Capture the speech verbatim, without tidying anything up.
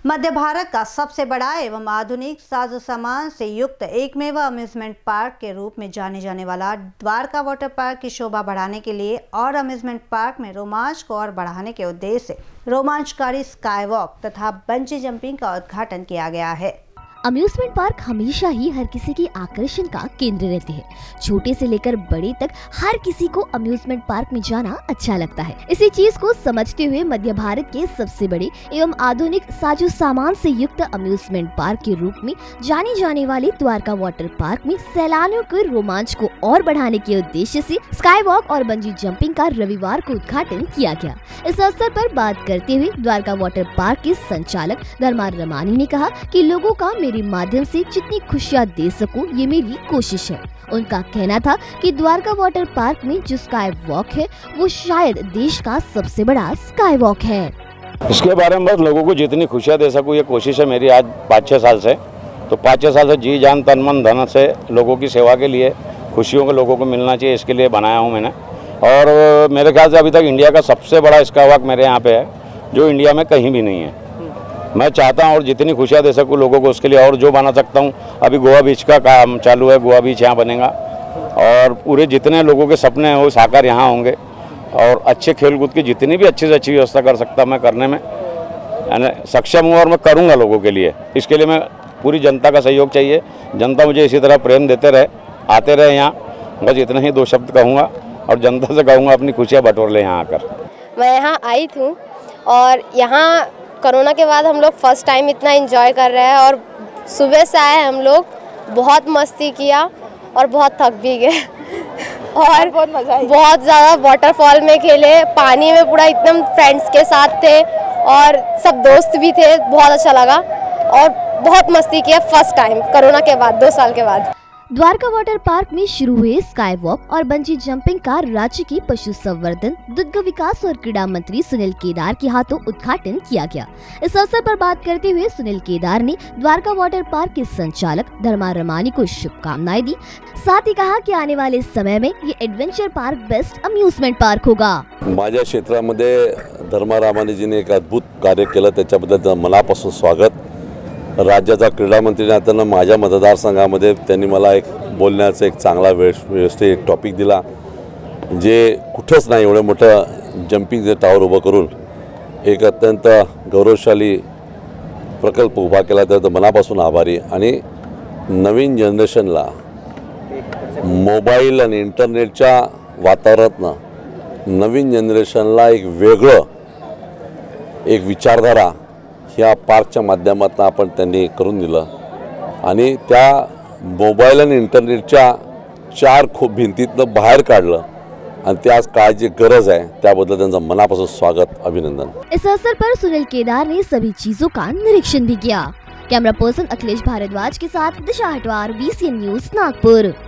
मध्य भारत का सबसे बड़ा एवं आधुनिक साजो सामान से युक्त एकमेव अम्यूजमेंट पार्क के रूप में जाने जाने वाला द्वारका वाटर पार्क की शोभा बढ़ाने के लिए और अम्यूजमेंट पार्क में रोमांच को और बढ़ाने के उद्देश्य से रोमांचकारी स्काई वॉक तथा बंजी जंपिंग का उद्घाटन किया गया है। अम्यूजमेंट पार्क हमेशा ही हर किसी की आकर्षण का केंद्र रहते हैं। छोटे से लेकर बड़े तक हर किसी को अम्यूजमेंट पार्क में जाना अच्छा लगता है। इसी चीज को समझते हुए मध्य भारत के सबसे बड़े एवं आधुनिक साजो सामान से युक्त अम्यूजमेंट पार्क के रूप में जाने जाने वाले द्वारका वाटर पार्क में सैलानियों के रोमांच को और बढ़ाने के उद्देश्य से स्काई वॉक और बंजी जंपिंग का रविवार को उद्घाटन किया गया। इस अवसर पर बात करते हुए द्वारका वाटर पार्क के संचालक धर्मा रमानी ने कहा कि लोगों का मेरे माध्यम से जितनी खुशियाँ दे सकूं ये मेरी कोशिश है। उनका कहना था कि द्वारका वाटर पार्क में जो स्काई वॉक है वो शायद देश का सबसे बड़ा स्काई वॉक है। इसके बारे में बस लोगों को जितनी खुशियाँ दे सकूं ये कोशिश है मेरी आज पाँच छः साल से। तो पाँच छः साल से जी जान तन मन धन से लोगों की सेवा के लिए, खुशियों को लोगों को मिलना चाहिए, इसके लिए बनाया हूँ मैंने। और मेरे ख्याल से अभी तक इंडिया का सबसे बड़ा स्काई वॉक मेरे यहाँ पे है, जो इंडिया में कहीं भी नहीं है। मैं चाहता हूँ और जितनी खुशियाँ दे सकूँ लोगों को, उसके लिए और जो बना सकता हूँ। अभी गोवा बीच का काम चालू है, गोवा बीच यहाँ बनेगा और पूरे जितने लोगों के सपने हैं वो साकार यहाँ होंगे। और अच्छे खेलकूद की जितनी भी अच्छी से अच्छी व्यवस्था कर सकता मैं करने में यानी सक्षम हूँ और मैं करूँगा लोगों के लिए। इसके लिए मैं पूरी जनता का सहयोग चाहिए। जनता मुझे इसी तरह प्रेम देते रहे, आते रहे यहाँ। बस इतना ही दो शब्द कहूँगा और जनता से कहूँगा अपनी खुशियाँ बटोर ले यहाँ आकर। मैं यहाँ आई थी और यहाँ कोरोना के बाद हम लोग फर्स्ट टाइम इतना एंजॉय कर रहे हैं और सुबह से आए हम लोग, बहुत मस्ती किया और बहुत थक भी गए और बहुत मजा आई। बहुत ज़्यादा वाटरफॉल में खेले, पानी में पूरा एकदम फ्रेंड्स के साथ थे और सब दोस्त भी थे। बहुत अच्छा लगा और बहुत मस्ती किया फर्स्ट टाइम कोरोना के बाद, दो साल के बाद। द्वारका वाटर पार्क में शुरू हुए स्काई वॉक और बंजी जंपिंग का राज्य के पशु संवर्धन, दुग्ध विकास और क्रीड़ा मंत्री सुनील केदार के हाथों उद्घाटन किया गया। इस अवसर पर बात करते हुए सुनील केदार ने द्वारका वाटर पार्क के संचालक धर्मा रमानी को शुभकामनाएं दी। साथ ही कहा कि आने वाले समय में ये adventure park best amusement park होगा। माझ्या क्षेत्रामध्ये धर्मा रमानीजीने एक अद्भुत कार्य केलं, त्याच्याबद्दल मनापासून स्वागत। राज्याचा क्रीडा मंत्री नात्यानं माझ्या मतदारसंघामध्ये त्यांनी मला एक बोलण्याचा एक चांगला वेळ व्यवस्थित एक टॉपिक दिला, जे कुठंच नाही एवढं मोठं जंपिंगचं टावर उभं करून एक अत्यंत गौरवशाली प्रकल्प उभा केला। तर मनापासून आभारी। आणि नवीन जनरेशनला मोबाईल आणि इंटरनेटच्या वातावरणातनं नवीन जनरेशनला एक वेगळं एक विचारधारा या पार्कच्या माध्यमातून आपण त्यांनी करून दिलं आणि त्या मोबाईल आणि इंटरनेटच्या चार खूप भिंतीतनं बाहेर काढलं आणि त्याच काळाची गरज है, त्याबद्दल त्यांचं मनापासून स्वागत, अभिनंदन। इस अवसर पर सुनील केदार ने सभी चीजों का निरीक्षण भी किया। कैमरा पर्सन अखिलेश भारद्वाज के साथ Disha Hatwar, V C N news, Nagpur.